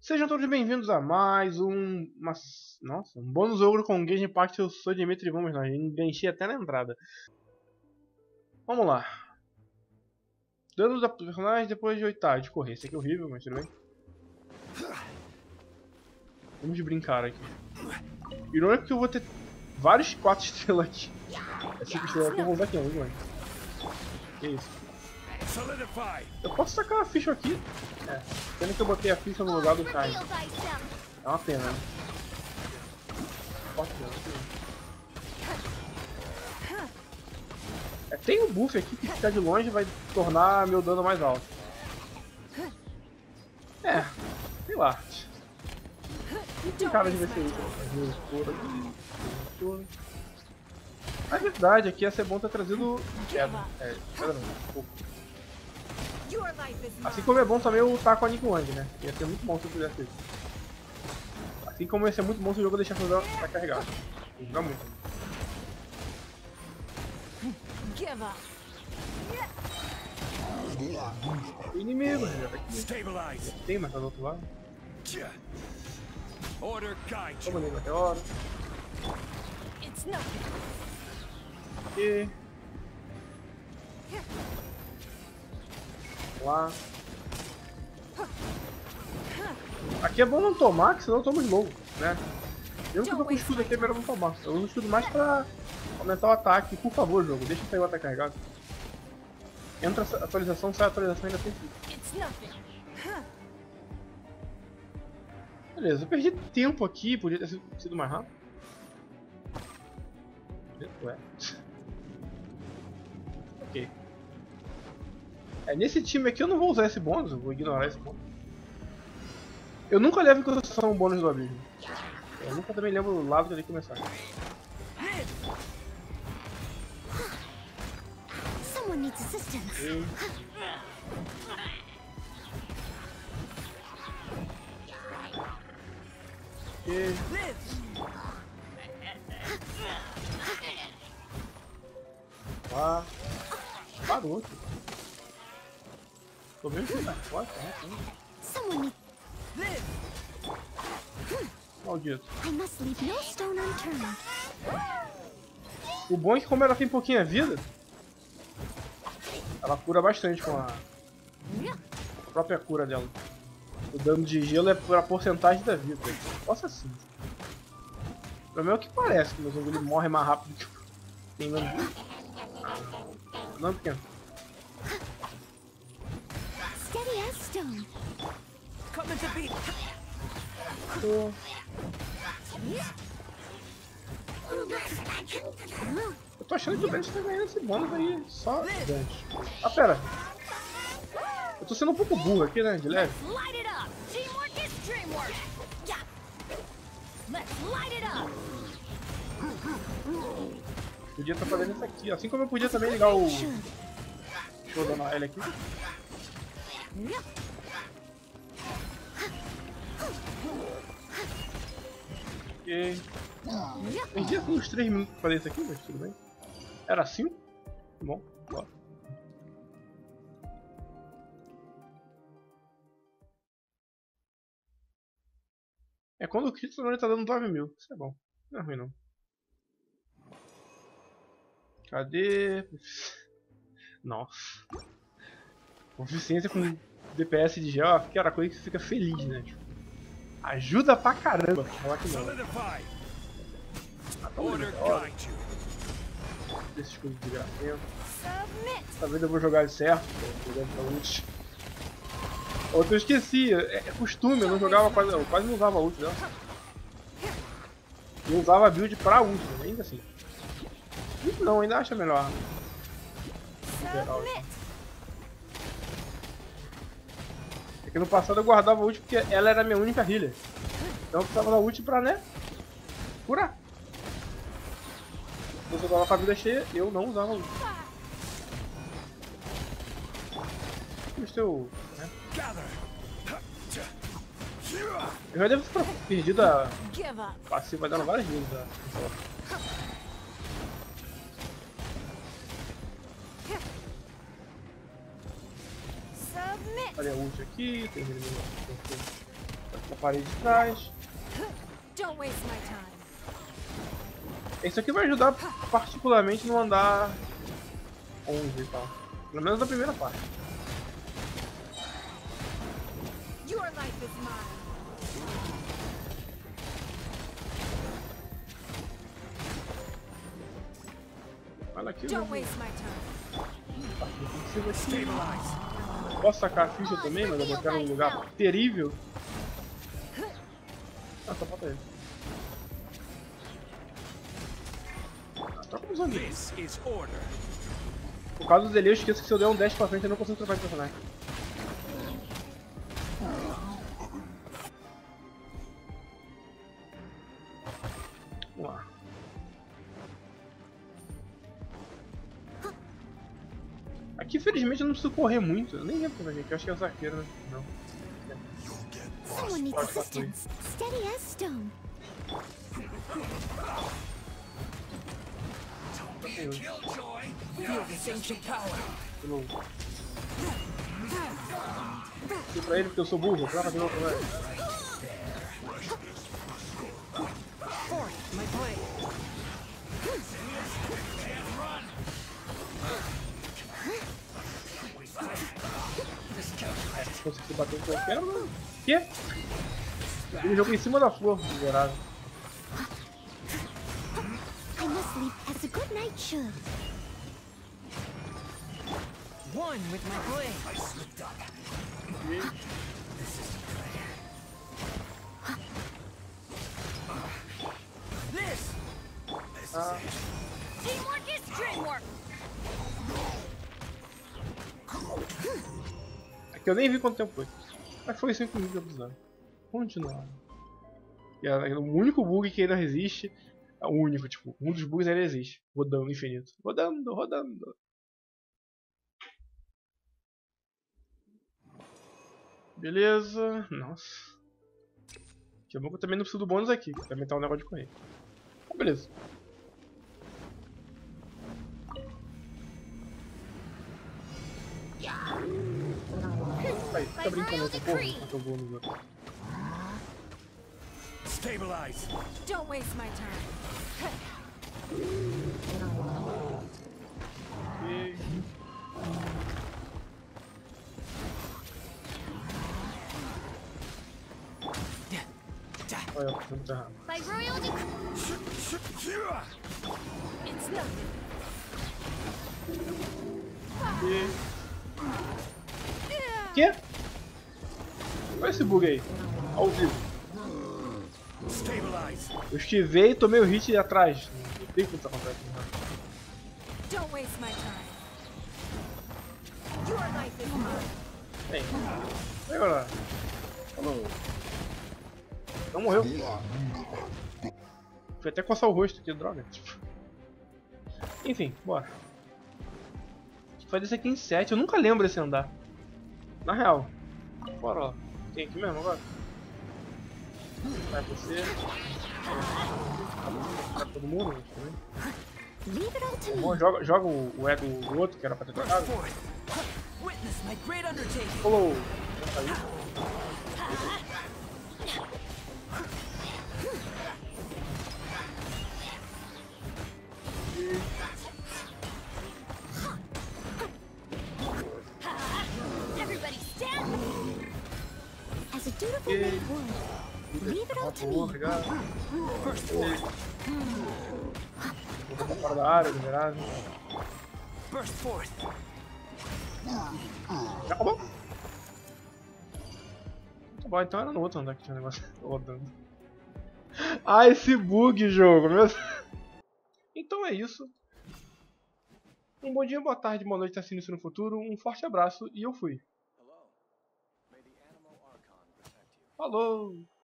Sejam todos bem-vindos a mais um bônus ouro com Genshin Impact. Eu sou Dimitri, vamos lá, enganchei até na entrada. Vamos lá. Danos da personagem depois de 8 de correr. Esse aqui é horrível, mas tudo bem. Vamos brincar aqui. Irônico que eu vou ter vários 4 estrelas aqui. É 5 estrelas aqui, eu vou usar aqui, não, que isso? Eu posso sacar a ficha aqui. Pena que eu botei a ficha no lugar do Kai. É uma pena, né? Tem um buff aqui que ficar de longe vai tornar meu dano mais alto. Sei lá. Não tem cara de ver se isso. Na verdade, aqui ia ser bom ter trazido pedra. Pedra não, pouco. Assim como é bom também eu lutar com a Nick Wang, né? Ia ser muito bom se eu fizesse isso. Assim como ia ser muito bom se o jogo deixar fazer pra carregar. Vou jogar muito. O inimigo já tá aqui. Tem mais tá do outro lado. Toma ali, meteoro. Aqui. Lá. Aqui é bom não tomar, que senão eu tomo de novo, né? Eu que tô com escudo aqui é melhor não tomar. Eu uso o escudo mais pra aumentar o ataque. Por favor, jogo, deixa eu sair o ataque carregado. Entra a atualização, sai a atualização, ainda tem tudo. Beleza, eu perdi tempo aqui, podia ter sido mais rápido. Ué. Ok. Nesse time aqui eu não vou usar esse bônus, eu vou ignorar esse bônus. Eu nunca levo em consideração o bônus do abismo. Eu nunca também lembro o lado que ele começar. Lá. Parou aqui. Tô vendo que tá forte, né? Maldito. O bom é que como ela tem pouquinha vida, ela cura bastante com a própria cura dela. O dano de gelo é por a porcentagem da vida. Nossa, sim. O problema é o que parece, que meu zumbi morre mais rápido que tem menos vida. Não é pequeno. Eu tô achando que o Dante tá ganhando esse bônus aí, só Dante. Ah, pera. Eu tô sendo um pouco burro aqui, né, de leve. Podia estar fazendo isso aqui, assim como eu podia também ligar o... Deixa eu dar uma L aqui. Ok. Perdi assim uns 3 minutos pra fazer isso aqui, mas tudo bem. Era assim? Bom, bora. Quando o crítico ele tá dando 9.000. Isso é bom. Não é ruim não. Cadê? Nossa. Proficiência com DPS de gel, que era coisa que você fica feliz, né? Tipo, ajuda pra caramba. Falar que não. Esse escudo de grafeno. Talvez eu vou jogar certo. Outro eu esqueci. É costume, eu não jogava quase. Eu quase não usava a ult dela. Eu usava a build pra ult, ainda assim. Não, ainda acho melhor. É que no passado eu guardava a ult porque ela era a minha única healer. Então eu precisava da ult pra, né? Curar. Se eu tava com a vida cheia, eu não usava a ult. O seu, né? Eu já devo ter perdido a passiva dela várias vezes. Olha a ult aqui, tem A parede de trás. Isso aqui vai ajudar particularmente no andar 11 e tal. Pelo menos na primeira parte. Olha aqui. Posso sacar a ficha também, mas eu vou botar num lugar terrível. Ah, só falta ele. Troca os amigos. Por causa dos dele, eu esqueço que se eu der um 10 pra frente eu não consigo trocar de personagem. Vamos lá. Aqui, felizmente, eu não preciso correr muito. Eu nem lembro como é que eu acho que é os arqueiros, né? Não. Someone needs assistance. Steady as stone. Fui pra ele porque eu sou burro, trava de novo, velho. Consegui bater o que eu quero, mano. Quê? Ele jogou em cima da flor, miserável. I must sleep as a good night should. One with my blade. I slipped up. This. Teamwork is dreamwork. Aqui eu nem vi quanto tempo foi. Mas foi 5 minutos de episódio. Continuar. E o único bug que ainda resiste. É o único, tipo, um dos bugs ainda existe. Rodando infinito. Rodando, rodando. Beleza. Nossa. Que bom que eu também não preciso do bônus aqui. Também tá um negócio de correr. Então, beleza. Aí, fica brincando com o porra enquanto eu vou no outro. Stabilize. Don't waste my time. E... Olha, eu tô muito errado. By royal decree. It's nothing. Quê? Olha esse bug aí. Ao vivo. Eu esquivei e tomei o hit atrás. Não tem como isso acontece. Don't waste my time. Your life is mine. Bem. E agora? Falou. Não morreu. Fui até coçar o rosto, que droga. Enfim, bora. Vai descer aqui em 7. Eu nunca lembro esse andar. Na real. Bora lá. Tem aqui mesmo agora? Vai descer. Vai todo mundo? Bom, joga o ego do outro, que era pra ter trocado. Falou. Everybody stand. As a dutiful maid would. Leave it all to me. Obrigado. Vou botar fora da área, liberado. Burst forth. Já acabou? Tá bom, então era no outro andar que tinha um negócio rodando. Ah, esse bug, jogo, meu. Então é isso. Um bom dia, boa tarde, boa noite, assim isso no futuro. Um forte abraço e eu fui. Falou!